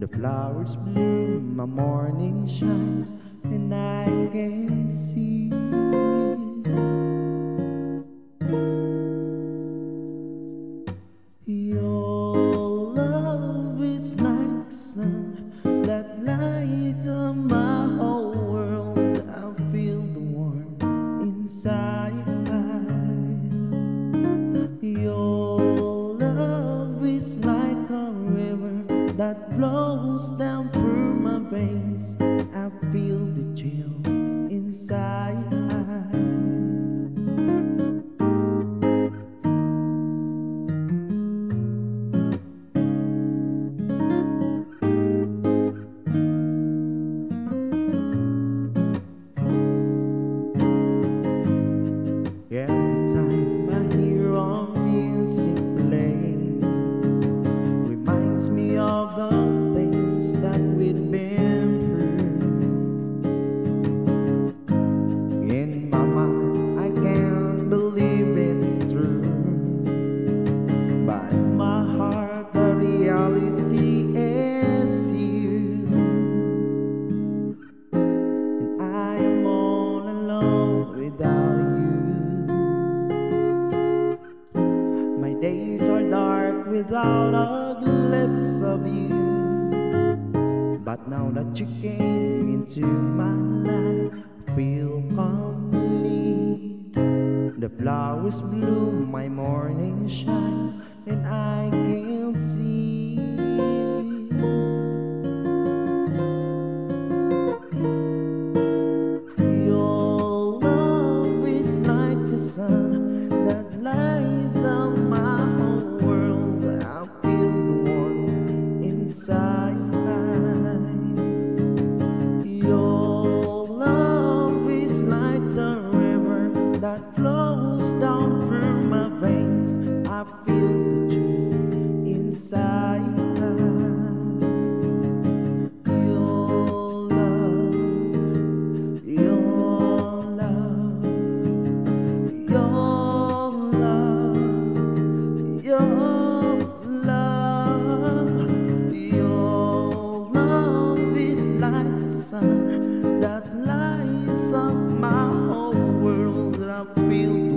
flowers bloom, my morning shines, and I can see your love is like the sun that lights up my whole world. I feel the warmth inside. Your love is like a river that flows down through my veins. I feel the chill inside. Every time I hear our music playing, reminds me of the things that we've been through. In my mind, I can't believe it's true, but in my heart, the reality is you. And I am all alone without you. My days are dark without a glimpse of you, but now that you came into my life, I feel complete. The flowers bloom, my morning shines, and I can see your love is like the sun that lights up my whole world. I feel the warmth inside. Your love is like the river that flows down through my veins. I feel the chill inside. Your love, your love, your love, your love is like the sun that lights up my whole world. I feel